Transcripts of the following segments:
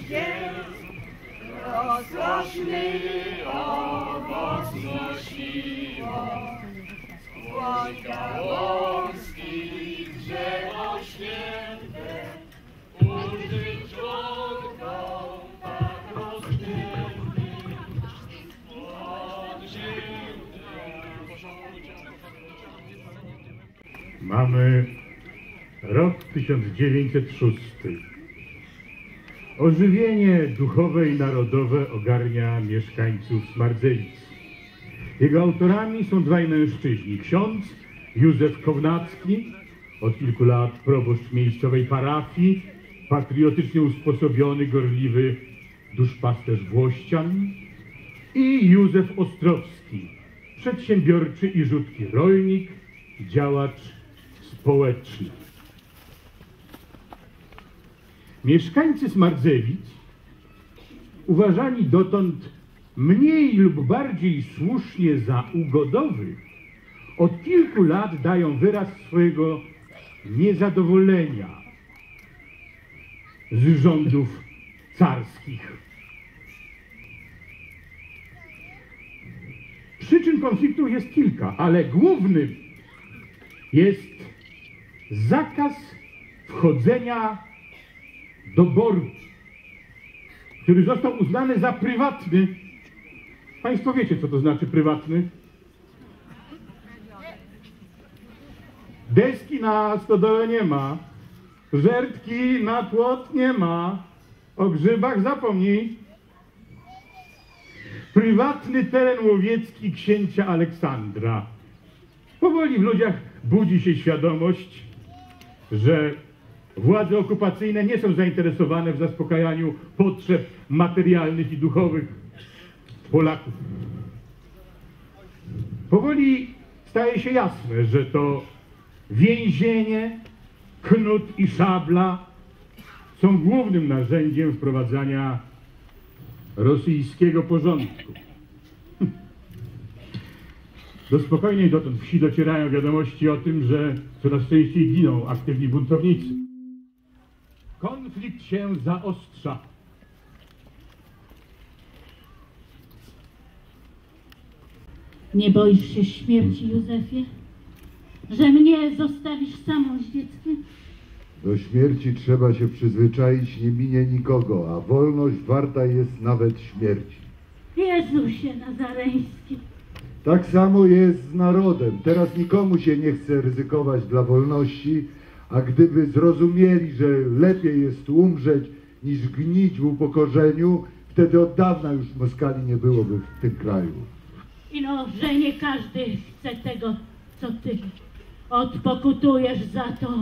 Rozkoszny owoc nosiło, skłoń gałązki drzewo święte, użyć członkom tak rozpięty, Mamy rok 1906. Ożywienie duchowe i narodowe ogarnia mieszkańców Smardzewic. Jego autorami są dwaj mężczyźni. Ksiądz Józef Kownacki, od kilku lat proboszcz miejscowej parafii, patriotycznie usposobiony, gorliwy duszpasterz Włościan, i Józef Ostrowski, przedsiębiorczy i rzutki rolnik, działacz społeczny. Mieszkańcy Smardzewic, uważani dotąd mniej lub bardziej słusznie za ugodowych, od kilku lat dają wyraz swojego niezadowolenia z rządów carskich. Przyczyn konfliktu jest kilka, ale głównym jest zakaz wchodzenia do boru, który został uznany za prywatny. Państwo wiecie, co to znaczy prywatny? Deski na stodołę nie ma, żertki na płot nie ma, o grzybach zapomnij. Prywatny teren łowiecki księcia Aleksandra. Powoli w ludziach budzi się świadomość, że władze okupacyjne nie są zainteresowane w zaspokajaniu potrzeb materialnych i duchowych Polaków. Powoli staje się jasne, że to więzienie, knut i szabla są głównym narzędziem wprowadzania rosyjskiego porządku. Do spokojnej dotąd wsi docierają wiadomości o tym, że coraz częściej giną aktywni buntownicy. Konflikt się zaostrza. Nie boisz się śmierci, Józefie? Że mnie zostawisz samą z dzieckiem? Do śmierci trzeba się przyzwyczaić, nie minie nikogo, a wolność warta jest nawet śmierci. Jezusie Nazareński. Tak samo jest z narodem. Teraz nikomu się nie chce ryzykować dla wolności, a gdyby zrozumieli, że lepiej jest umrzeć niż gnić w upokorzeniu, wtedy od dawna już Moskali nie byłoby w tym kraju. Ino, że nie każdy chce tego, co ty. Odpokutujesz za to.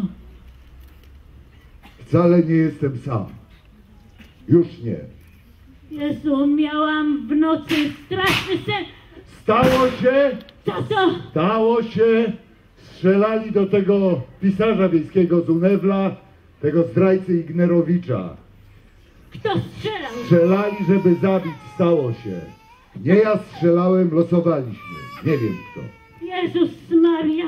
Wcale nie jestem sam. Już nie. Jezu, miałam w nocy straszny sen. Stało się! Co to? Stało się! Strzelali do tego pisarza wiejskiego z Unewla, tego zdrajcy Ignerowicza. Kto strzelał? Strzelali, żeby zabić. Stało się. Nie ja strzelałem, losowaliśmy. Nie wiem kto. Jezus Maria.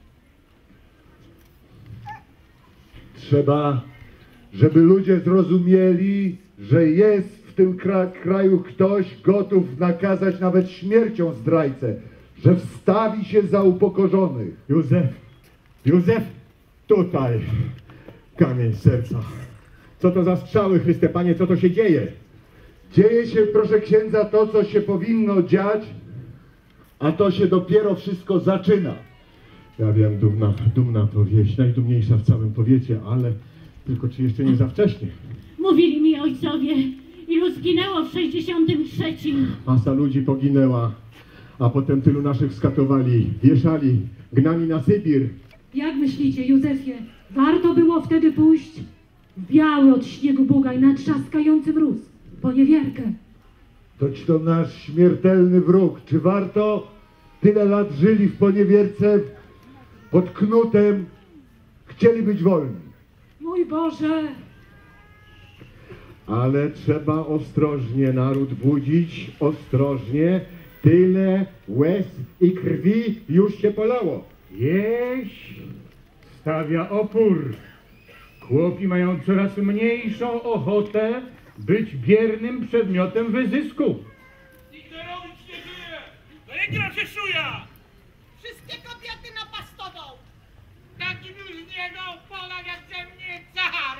Trzeba, żeby ludzie zrozumieli, że jest w tym kraju ktoś gotów nakazać nawet śmiercią zdrajcę, że wstawi się za upokorzonych. Józef, tutaj kamień serca. Co to za strzały, Chryste Panie, co to się dzieje? Dzieje się, proszę księdza, to, co się powinno dziać, a to się dopiero wszystko zaczyna. Ja wiem, dumna to wieś, najdumniejsza w całym powiecie, ale tylko czy jeszcze nie za wcześnie? Mówili mi ojcowie, ilu zginęło w 63. Masa ludzi poginęła, a potem tylu naszych skatowali, wieszali, gnani na Sybir. Jak myślicie, Józefie, warto było wtedy pójść w biały od śniegu bugaj na trzaskający mróz, po niewierkę? Toć to nasz śmiertelny wróg. Czy warto? Tyle lat żyli w poniewierce, pod knutem, chcieli być wolni. Mój Boże! Ale trzeba ostrożnie naród budzić, ostrożnie. Tyle łez i krwi już się polało. Wieś stawia opór. Chłopi mają coraz mniejszą ochotę być biernym przedmiotem wyzysku. Nigdy robić nie żyje! Legra się szuja! Wszystkie kobiety napastował. Takim już z niego Polak jak ze mnie car!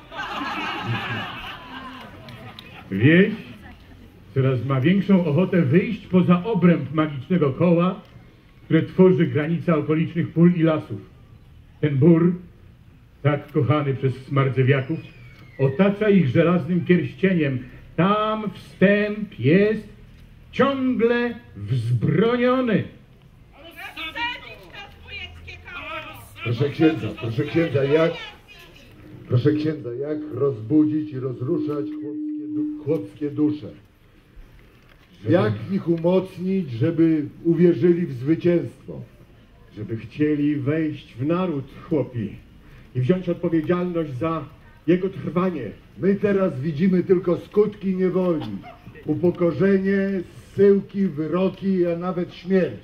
Wieś coraz ma większą ochotę wyjść poza obręb magicznego koła, które tworzy granica okolicznych pól i lasów. Ten bór, tak kochany przez smardzewiaków, otacza ich żelaznym pierścieniem. Tam wstęp jest ciągle wzbroniony. Wsadzić to w wujeckie koło. Proszę księdza, jak rozbudzić i rozruszać chłopskie dusze? Jak ich umocnić, żeby uwierzyli w zwycięstwo? Żeby chcieli wejść w naród, chłopi, i wziąć odpowiedzialność za jego trwanie. My teraz widzimy tylko skutki niewoli, upokorzenie, zsyłki, wyroki, a nawet śmierć.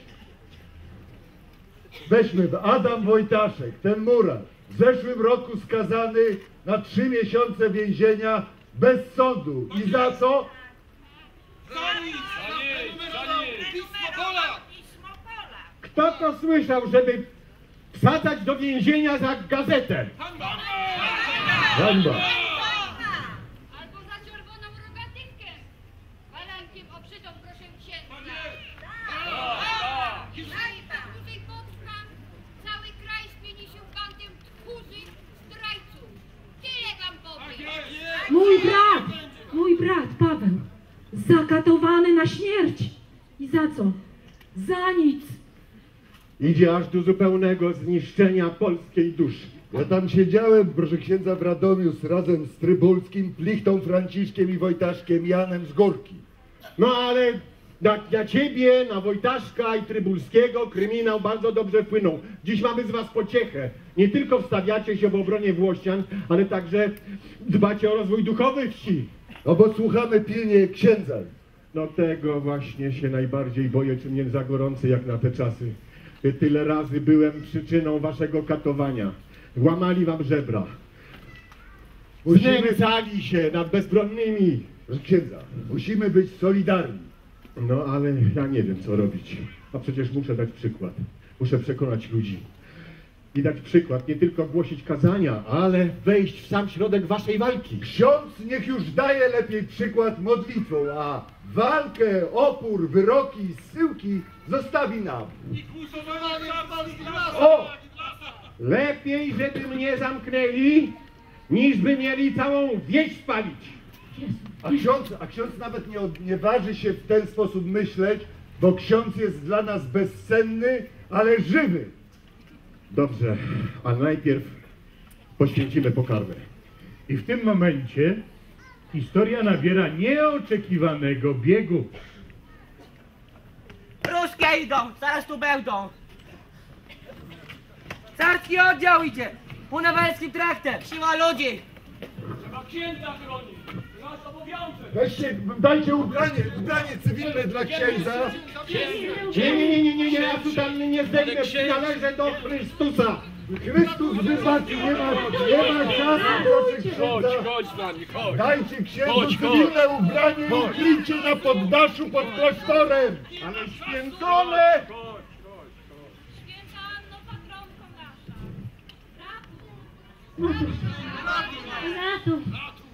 Weźmy Adam Wojtaszek, ten murarz, w zeszłym roku skazany na 3 miesiące więzienia bez sądu. I za co? Za nic! Pismo Polak! Kto to słyszał, żeby wsadzać do więzienia za gazetę? Hańba! Hańba! Albo za czerwoną rogatynkę. Balankiem obrzydą, proszę księdza. Jeżeli tak dłużej potrwam, cały kraj zmieni się bandem tchórzych zdrajców. Tyle wam powiem. Mój brat Paweł, zakatowany na śmierć. I za co? Za nic. Idzie aż do zupełnego zniszczenia polskiej duszy. Ja tam siedziałem, proszę księdza, w Radomiu razem z Trybulskim, Plichtą, Franciszkiem i Wojtaszkiem Janem z Górki. No ale na ciebie, na Wojtaszka i Trybulskiego kryminał bardzo dobrze wpłynął. Dziś mamy z was pociechę. Nie tylko wstawiacie się w obronie Włościan, ale także dbacie o rozwój duchowy wsi. No bo słuchamy pilnie księdza. No tego właśnie się najbardziej boję, czy mnie za gorący jak na te czasy. Tyle razy byłem przyczyną waszego katowania. Łamali wam żebra. Znęcali się nad bezbronnymi. Proszę księdza, musimy być solidarni. No ale ja nie wiem, co robić. A przecież muszę dać przykład. Muszę przekonać ludzi. I dać przykład, nie tylko głosić kazania, ale wejść w sam środek waszej walki. Ksiądz niech już daje lepiej przykład modlitwą, a walkę, opór, wyroki, zsyłki zostawi nam. I głosowania polskich lasów! O! Lepiej, żeby mnie zamknęli, niż by mieli całą wieś spalić. A ksiądz nawet nie waży się w ten sposób myśleć, bo ksiądz jest dla nas bezcenny, ale żywy. Dobrze, a najpierw poświęcimy pokarmę. I w tym momencie historia nabiera nieoczekiwanego biegu. Ruskie idą, zaraz tu będą. Carski oddział idzie, punawelskim traktem, siła ludzi. Trzeba księdza chronić! Nasz obowiązek! Weźcie, dajcie ubranie cywilne dla księdza. Nie, ja tutaj nie zdejmę, należę do Chrystusa. Chrystus wybaczy, nie ma czasu, proszę księdza. Chodź z nami, chodź! Dajcie księdzu cywilne ubranie i ukryjcie na poddaszu pod klasztorem. Ale święcone! Święta Anno, patronko nasza. Ratuj!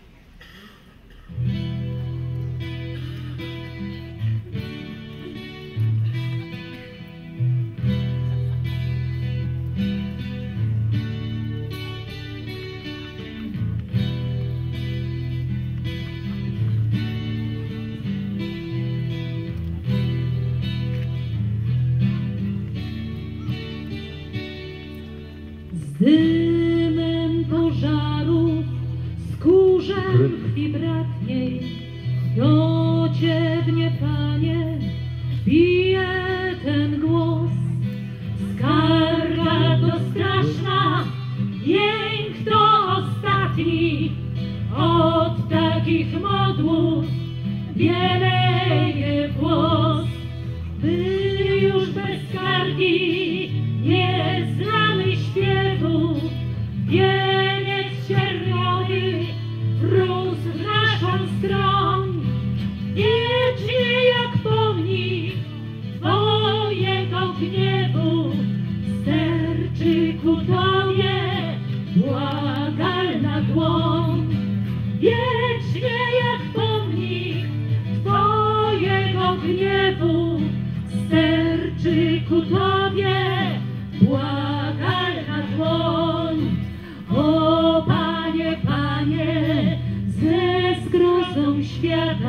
Z dymem pożarów, z kurzem krwi bratniej, do Ciebie, Panie, bije ten głos. Skarga to straszna, jęk to ostatni, od takich modłów bieleje włos. By już bez skargi nie znamy śpiewu, wieniec czerwony wrósł w naszą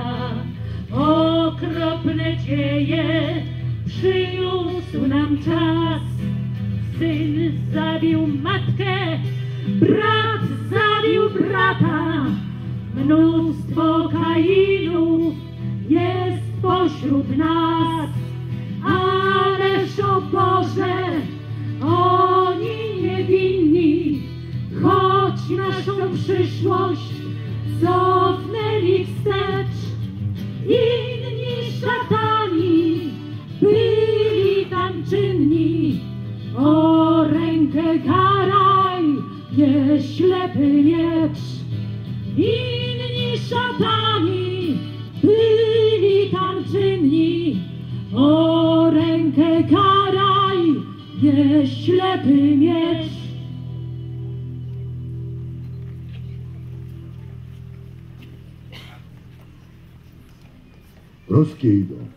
Okropne dzieje przyniósł nam czas. Syn zabił matkę, brat zabił brata. Mnóstwo Kainów jest pośród nas. Ależ o Boże, oni niewinni, choć naszą przyszłość cofnęli wstecz. Inni szatani byli tam czynni. O rękę karaj, nie ślepy miecz. Inni szatani byli tam czynni. O rękę karaj, nie ślepy miecz. Ruskie idą.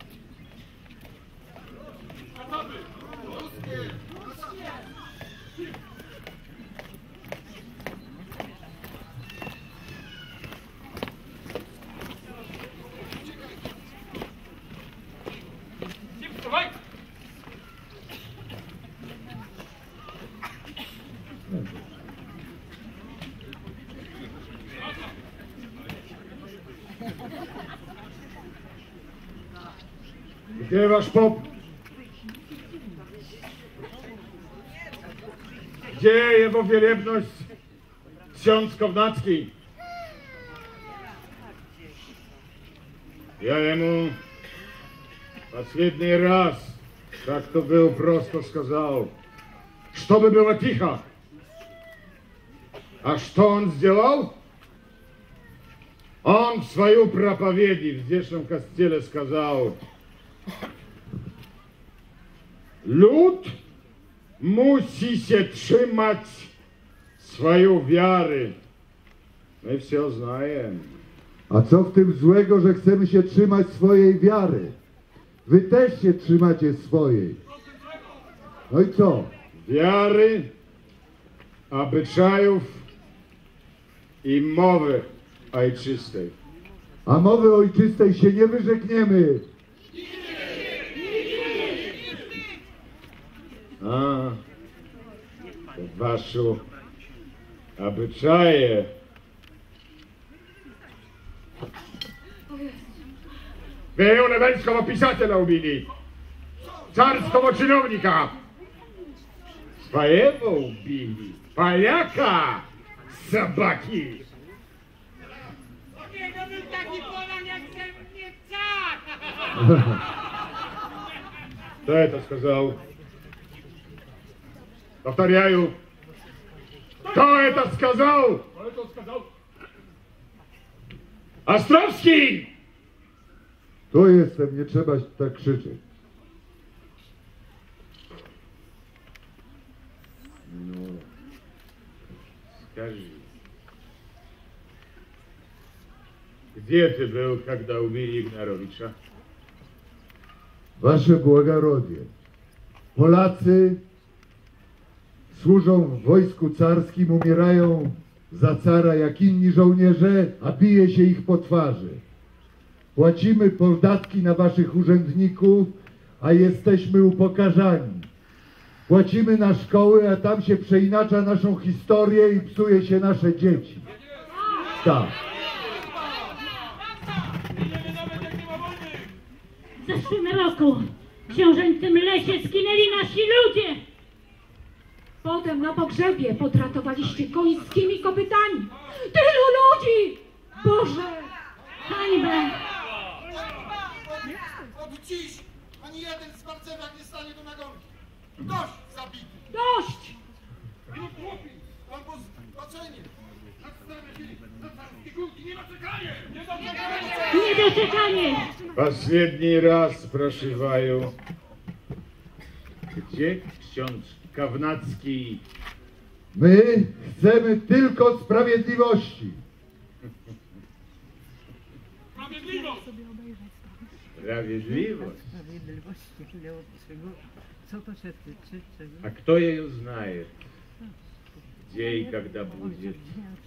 Dawaj! Gdzie wasz pop? Gdzie jego wielebność ksiądz Kownacki? Я ему последний раз, как то был, просто сказал, чтобы было тихо. А что он сделал? Он в свою проповедь в здешнем костеле сказал: Lud musi się trzymać swojej wiary. My все знаем. A co w tym złego, że chcemy się trzymać swojej wiary? Wy też się trzymacie swojej. No i co? Wiary, obyczajów i mowy ojczystej. A mowy ojczystej się nie wyrzekniemy. A, to wasze obyczaje. Wy uniwersyteckiego pisателя ubili. Carskiego czynovnika. Swojego ubili. Pajaka. Собаки. Takiego był taki Polak jak ze mnie car! Кто это сказал? Повторяю. Кто это сказал? Kto to skazał? Островский! Tu jestem, nie trzeba tak krzyczeć. Ну, скажи, где ты был, когда убили Игнаровича? Wasze błogorodzie, Polacy służą w wojsku carskim, umierają za cara jak inni żołnierze, a bije się ich po twarzy. Płacimy podatki na waszych urzędników, a jesteśmy upokarzani. Płacimy na szkoły, a tam się przeinacza naszą historię i psuje się nasze dzieci. Tak. Idziemy nawet jak nie ma wojny! W zeszłym roku w książęcym lesie skinęli nasi ludzie. Potem na pogrzebie potratowaliście końskimi kopytami. Tylu ludzi! Boże! Hańbę! Od dziś ani jeden z barcewiak nie stanie do nagonki. Dość zabity. Dość! Albo zbacenie. Nie ma czekania! Nie ma Niedoczekanie! Последний раз прошиваю. Gdzie ksiądz Kownacki? My chcemy tylko sprawiedliwości. Sprawiedliwość! Sprawiedliwość. Sprawiedliwości czego? Co to się tyczy? Czego? A kto jej знает? где и когда будет.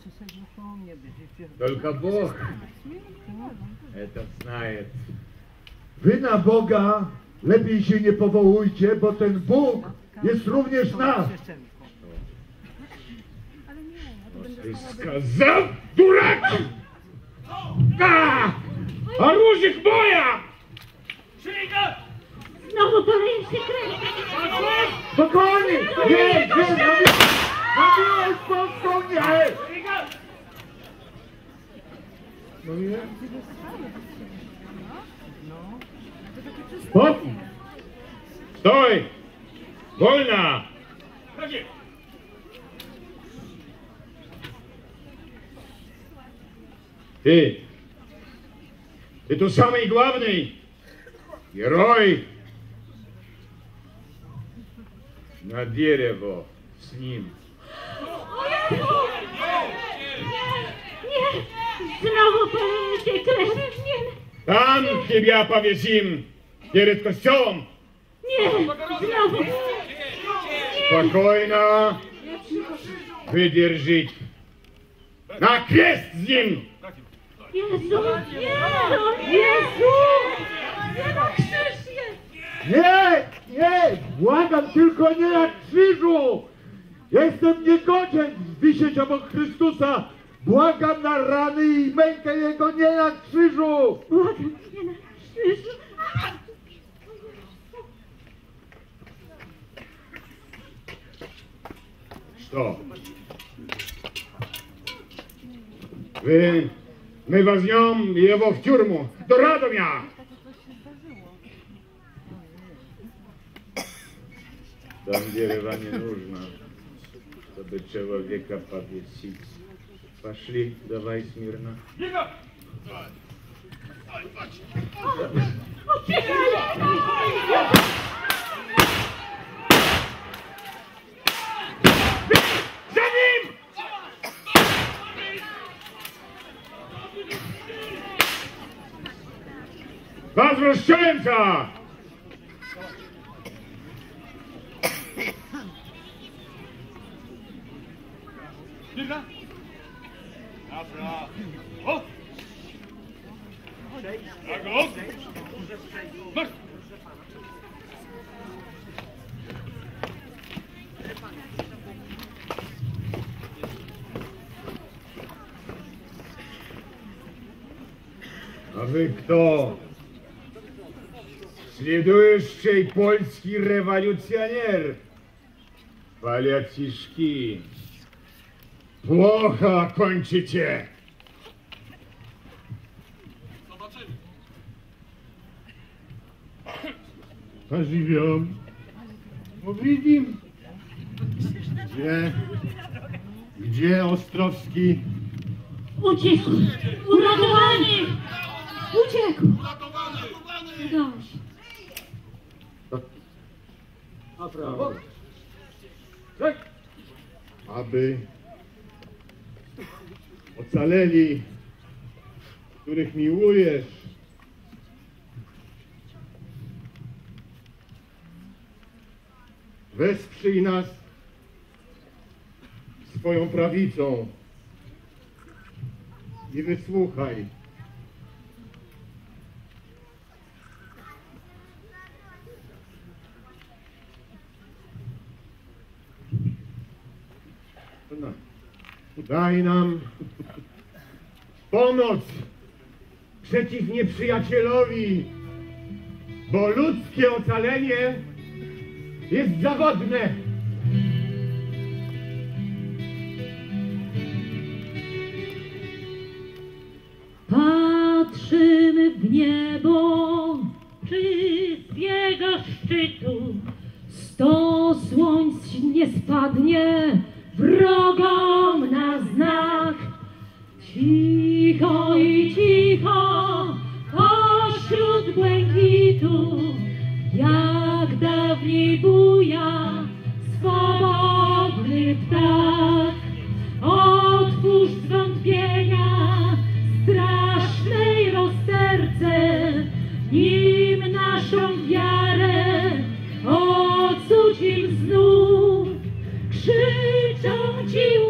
Только Бог это знает. Wy na Boga lepiej się nie powołujcie, bo ten Bóg jest również nasz. Ты сказал, дурак! А! Оружие боя! Przyjdę! Znowu poleje się krew. Spokojnie! Nie, na miłość boską nie! No nie? Spokój! Stój! Wolna! Radzie! Ты тут самый главный герой. На дерево с ним. Nie, znowu poleje się krew. Nie, Там тебя повесим перед костелом. nie, znowu. Спокойно выдержить. На крест с ним. Jezu, Jezu! Nie na krzyż jest! Nie! Błagam, tylko nie na krzyżu! Jestem niegodzien wisieć obok Chrystusa! Błagam na rany i mękę Jego, nie na krzyżu! Błagam, nie na krzyżu! Что? Мы возьмем его в тюрьму до Радомя. Там дерева не нужно, чтобы человека повесить. Пошли, давай смирно. Biega! За ним! Возвращаемся! Biega! Dobra! O! Tak, o! Marsz! А вы кто? Следующий польский революционер. Полятишки. Плохо кончите. Zobaczymy! Поживем. Увидим. Gdzie Ostrowski? Uciekł! Uratowany! Uciekł! Udało się. Aby ocaleli, których miłujesz, wesprzyj nas swoją prawicą i wysłuchaj. Daj nam pomoc przeciw nieprzyjacielowi, bo ludzkie ocalenie jest zawodne. Patrzymy w niebo, czy z jego szczytu 100 słońc nie spadnie wrogom na znak. Cicho i cicho pośród błękitu, jak dawniej buja swobodny ptak. Otwórz zwątpienia strasznej rozterce, nim naszą wiarę odsuć im znów. Krzyczą ci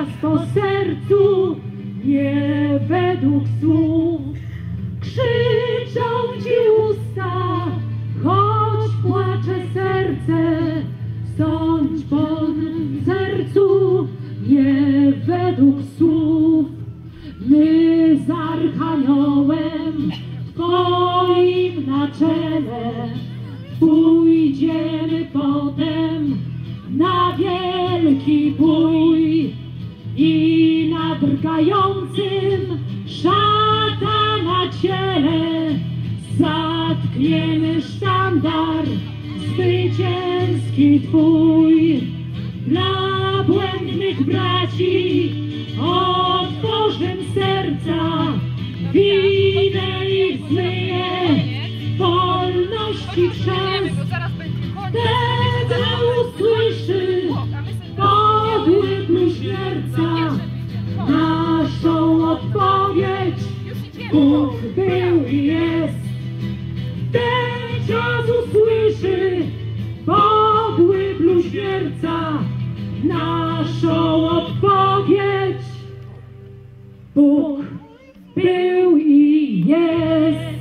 teraz po sercu, nie według słów. Krzyczą ci usta, choć płacze serce. Sądź po sercu, nie według słów. My z Archaniołem Twoim na czele pójdziemy potem na wielki bój i na drgającym szatana ciele zatkniemy sztandar zwycięski Twój. Dla błędnych braci otworzę serca, winę ich zmyję, wolności chrzest. Wtedy usłyszy podły bluźnierca naszą odpowiedź. Bóg był i jest. Ten czas usłyszy podły bluźnierca naszą odpowiedź. Bóg był i jest.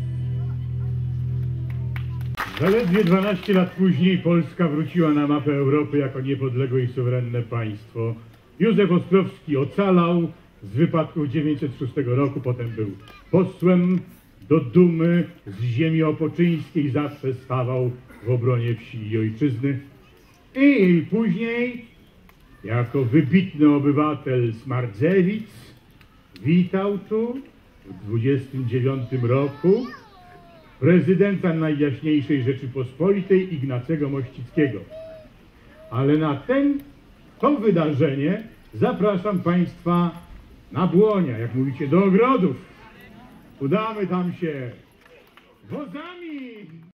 Zaledwie 12 lat później Polska wróciła na mapę Europy jako niepodległe i suwerenne państwo. Józef Ostrowski ocalał z wypadków 906 roku, potem był posłem do Dumy z ziemi opoczyńskiej, zawsze stawał w obronie wsi i ojczyzny. I później, jako wybitny obywatel Smardzewic, witał tu w 29 roku prezydenta Najjaśniejszej Rzeczypospolitej Ignacego Mościckiego. Ale na to wydarzenie zapraszam Państwa na Błonia, jak mówicie, do ogrodów. Udamy tam się wozami.